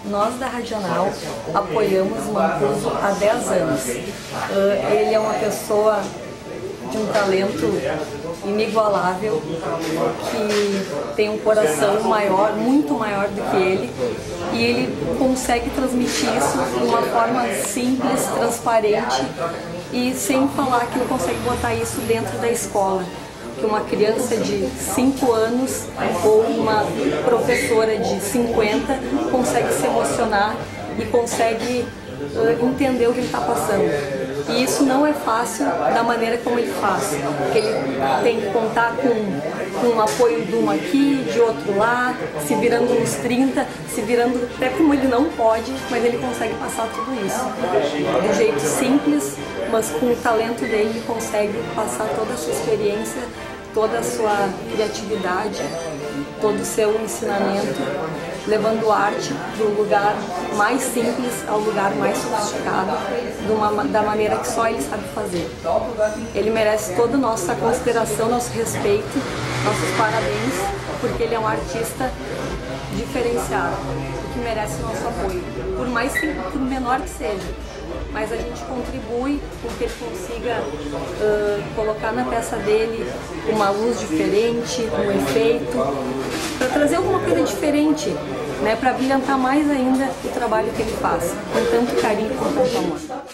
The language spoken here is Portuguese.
Nós da Radional apoiamos o Mancuso há 10 anos. Ele é uma pessoa de um talento inigualável, que tem um coração maior, muito maior do que ele, e ele consegue transmitir isso de uma forma simples, transparente e sem falar que ele consegue botar isso dentro da escola. Que uma criança de 5 anos ou uma professora de 50 consegue se emocionar e consegue entender o que ele está passando. E isso não é fácil da maneira como ele faz, porque ele tem que contar com o apoio de um aqui, de outro lá, se virando nos 30, se virando até como ele não pode, mas ele consegue passar tudo isso. De um jeito simples, mas com o talento dele ele consegue passar toda a sua experiência, toda a sua criatividade, todo o seu ensinamento, levando arte do lugar mais simples ao lugar mais sofisticado, da maneira que só ele sabe fazer. Ele merece toda a nossa consideração, nosso respeito, nossos parabéns, porque ele é um artista diferenciado, que merece nosso apoio, por menor que seja. Mas a gente contribui com que ele consiga colocar na peça dele uma luz diferente, um efeito, para trazer alguma coisa diferente, né, para brilhantar mais ainda o trabalho que ele faz, com tanto carinho e com tanto amor.